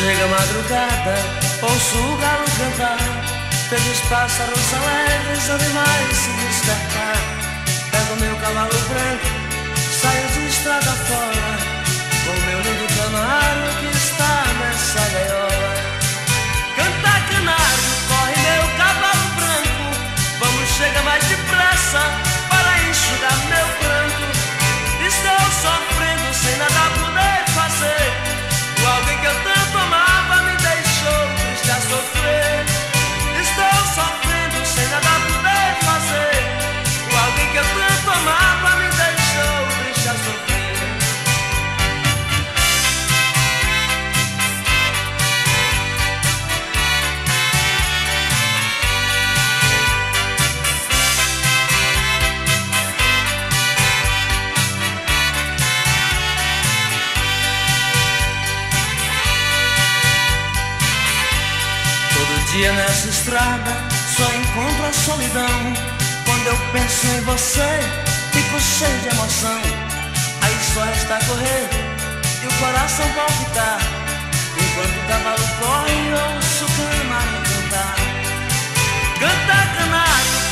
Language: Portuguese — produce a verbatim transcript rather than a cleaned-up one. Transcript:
chega a madrugada, ouço o galo cantar, felizes pássaros alegres, animais se despertar. Pego meu cavalo branco, saio de estrada fora, com meu lindo canário que está nessa gaiola. Canta canário, corre meu cavalo branco, vamos, chega mais depressa para enxugar meu pranto. Estou sofrendo sem nada poder fazer, o alguém que eu tanto amava me deixou triste a sofrer. Estou sofrendo sem nada poder fazer, o alguém que eu tanto amava me deixou triste a sofrer. Dia nessa estrada só encontro a solidão. Quando eu penso em você, fico cheio de emoção. Aí só resta correr e o coração palpitar, enquanto o cavalo corre, ouço o canário cantar. Canta canário,